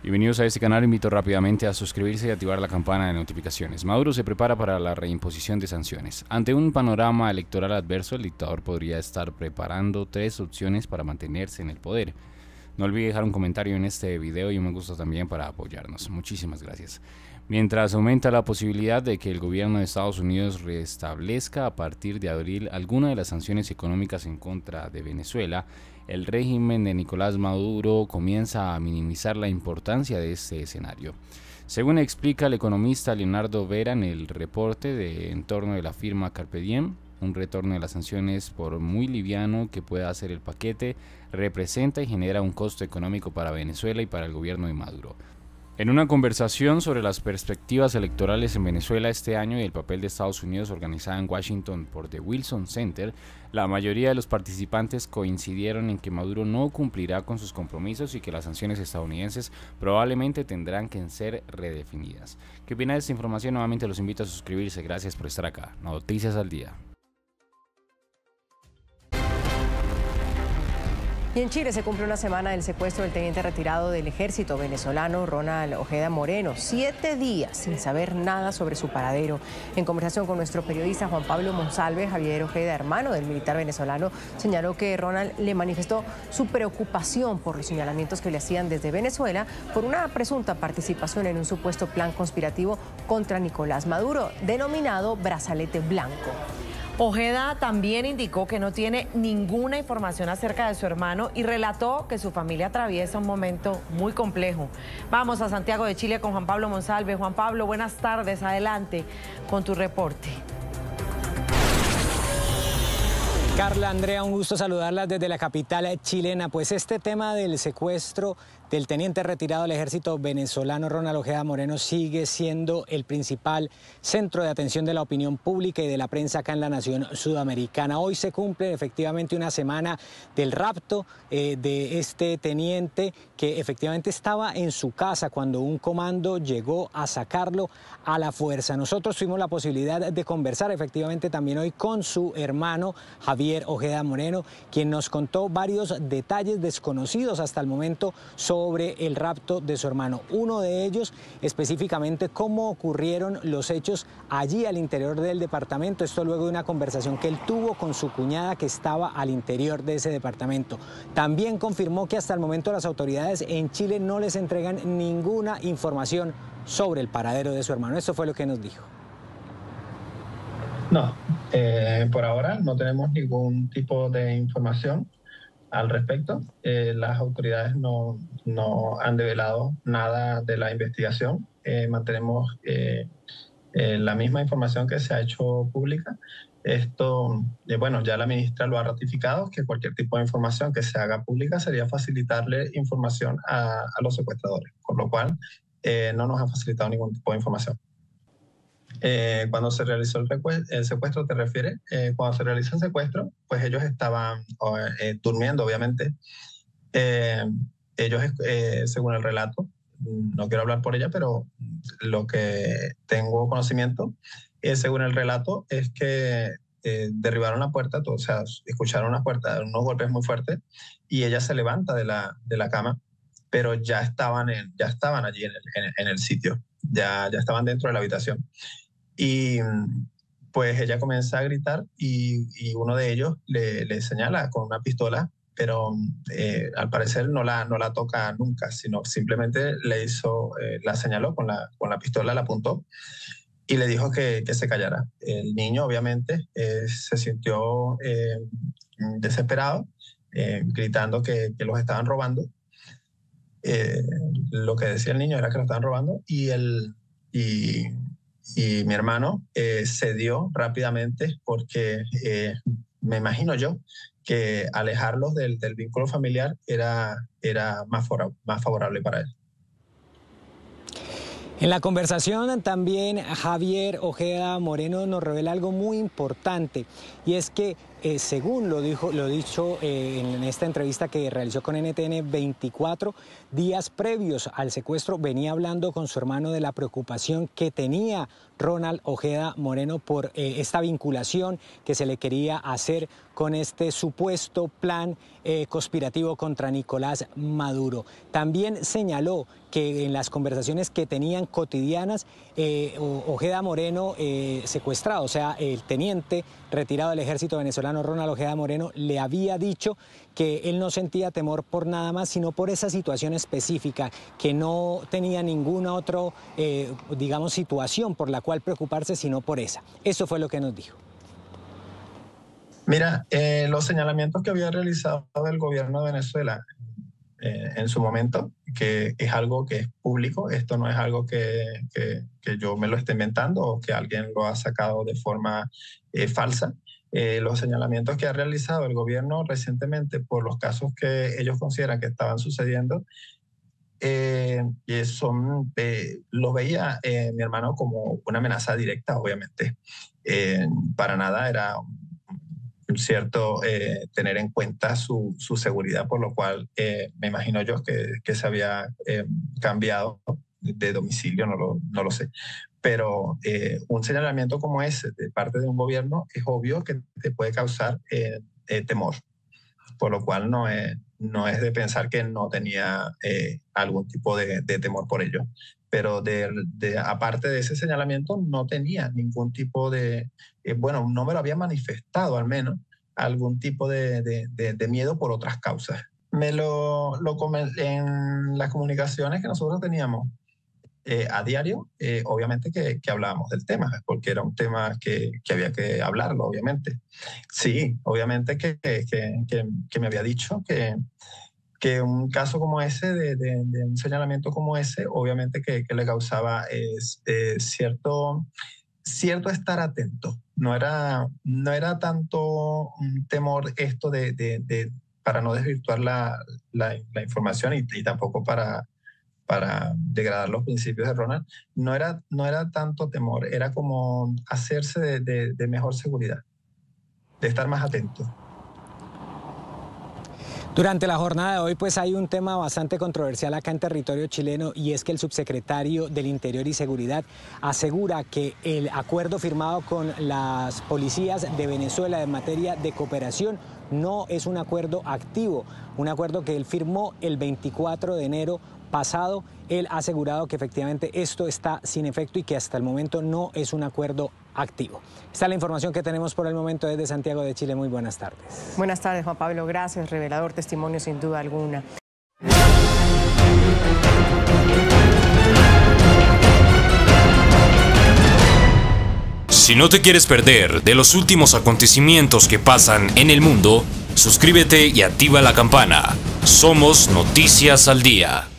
Bienvenidos a este canal, invito rápidamente a suscribirse y activar la campana de notificaciones. Maduro se prepara para la reimposición de sanciones. Ante un panorama electoral adverso, el dictador podría estar preparando 3 opciones para mantenerse en el poder. No olvide dejar un comentario en este video y un me gusta también para apoyarnos. Muchísimas gracias. Mientras aumenta la posibilidad de que el gobierno de Estados Unidos restablezca a partir de abril alguna de las sanciones económicas en contra de Venezuela, el régimen de Nicolás Maduro comienza a minimizar la importancia de este escenario. Según explica el economista Leonardo Vera en el reporte de entorno de la firma Carpe Diem, un retorno de las sanciones, por muy liviano que pueda ser el paquete, representa y genera un costo económico para Venezuela y para el gobierno de Maduro. En una conversación sobre las perspectivas electorales en Venezuela este año y el papel de Estados Unidos organizada en Washington por The Wilson Center, la mayoría de los participantes coincidieron en que Maduro no cumplirá con sus compromisos y que las sanciones estadounidenses probablemente tendrán que ser redefinidas. ¿Qué opina de esta información? Nuevamente los invito a suscribirse. Gracias por estar acá. Noticias al día. Y en Chile se cumple una semana del secuestro del teniente retirado del ejército venezolano Ronald Ojeda Moreno. 7 días sin saber nada sobre su paradero. En conversación con nuestro periodista Juan Pablo Monsalve, Javier Ojeda, hermano del militar venezolano, señaló que Ronald le manifestó su preocupación por los señalamientos que le hacían desde Venezuela por una presunta participación en un supuesto plan conspirativo contra Nicolás Maduro, denominado Brazalete Blanco. Ojeda también indicó que no tiene ninguna información acerca de su hermano y relató que su familia atraviesa un momento muy complejo. Vamos a Santiago de Chile con Juan Pablo Monsalve. Juan Pablo, buenas tardes. Adelante con tu reporte. Carla, Andrea, un gusto saludarlas desde la capital chilena. Pues este tema del secuestro del teniente retirado del ejército venezolano Ronald Ojeda Moreno sigue siendo el principal centro de atención de la opinión pública y de la prensa acá en la nación sudamericana. Hoy se cumple efectivamente una semana del rapto de este teniente que efectivamente estaba en su casa cuando un comando llegó a sacarlo a la fuerza. Nosotros tuvimos la posibilidad de conversar efectivamente también hoy con su hermano Javier Ojeda Moreno, quien nos contó varios detalles desconocidos hasta el momento sobre el rapto de su hermano. Uno de ellos específicamente cómo ocurrieron los hechos allí al interior del departamento. Esto luego de una conversación que él tuvo con su cuñada que estaba al interior de ese departamento. También confirmó que hasta el momento las autoridades en Chile no les entregan ninguna información sobre el paradero de su hermano. Esto fue lo que nos dijo. No, por ahora no tenemos ningún tipo de información al respecto. Las autoridades no han develado nada de la investigación. Mantenemos la misma información que se ha hecho pública. Esto, bueno, ya la ministra lo ha ratificado, que cualquier tipo de información que se haga pública sería facilitarle información a los secuestradores, por lo cual no nos han facilitado ningún tipo de información. Cuando se realizó el secuestro, ¿te refieres? Cuando se realizó el secuestro, pues ellos estaban durmiendo, obviamente. Ellos, según el relato, no quiero hablar por ella, pero lo que tengo conocimiento, según el relato, es que derribaron la puerta, o sea, escucharon una puerta, unos golpes muy fuertes, y ella se levanta de la cama, pero ya estaban allí en el sitio, ya estaban dentro de la habitación. Y pues ella comienza a gritar y uno de ellos le señala con una pistola, pero al parecer no la toca nunca, sino simplemente la señaló con la pistola, la apuntó y le dijo que se callara. El niño obviamente se sintió desesperado, gritando que los estaban robando. Lo que decía el niño era que lo estaban robando y mi hermano cedió rápidamente porque me imagino yo que alejarlos del vínculo familiar era más favorable para él. En la conversación también Javier Ojeda Moreno nos revela algo muy importante y es que según lo dicho en esta entrevista que realizó con NTN, 24 días previos al secuestro venía hablando con su hermano de la preocupación que tenía Ronald Ojeda Moreno por esta vinculación que se le quería hacer con este supuesto plan conspirativo contra Nicolás Maduro. También señaló que en las conversaciones que tenían cotidianas, Ojeda Moreno, secuestrado, o sea, el teniente retirado del ejército venezolano Ronald Ojeda Moreno, le había dicho que él no sentía temor por nada más, sino por esa situación específica, que no tenía ninguna otra, digamos, situación por la cual preocuparse, sino por esa. Eso fue lo que nos dijo. Mira, los señalamientos que había realizado el gobierno de Venezuela en su momento, que es algo que es público, esto no es algo que yo me lo esté inventando o que alguien lo ha sacado de forma falsa. Los señalamientos que ha realizado el gobierno recientemente por los casos que ellos consideran que estaban sucediendo, lo veía mi hermano como una amenaza directa, obviamente. Para nada era cierto tener en cuenta su seguridad, por lo cual me imagino yo que se había cambiado de domicilio, no lo sé. Pero un señalamiento como ese de parte de un gobierno es obvio que te puede causar temor, por lo cual no es de pensar que no tenía algún tipo de temor por ello. Pero aparte de ese señalamiento no tenía ningún tipo de, bueno, no me lo había manifestado al menos, algún tipo de miedo por otras causas. En las comunicaciones que nosotros teníamos a diario, obviamente que hablábamos del tema, porque era un tema que había que hablarlo, obviamente. Sí, obviamente que me había dicho que un caso como ese, de un señalamiento como ese, obviamente que le causaba cierto estar atento. No era tanto un temor esto para no desvirtuar la información y tampoco para degradar los principios de Ronald. No era tanto temor, era como hacerse de mejor seguridad, de estar más atento. Durante la jornada de hoy pues hay un tema bastante controversial acá en territorio chileno, y es que el subsecretario del Interior y Seguridad asegura que el acuerdo firmado con las policías de Venezuela en materia de cooperación no es un acuerdo activo, un acuerdo que él firmó el 24 de enero pasado. Él ha asegurado que efectivamente esto está sin efecto y que hasta el momento no es un acuerdo activo. Esta es la información que tenemos por el momento desde Santiago de Chile. Muy buenas tardes. Buenas tardes, Juan Pablo. Gracias. Revelador testimonio sin duda alguna. Si no te quieres perder de los últimos acontecimientos que pasan en el mundo, suscríbete y activa la campana. Somos Noticias al Día.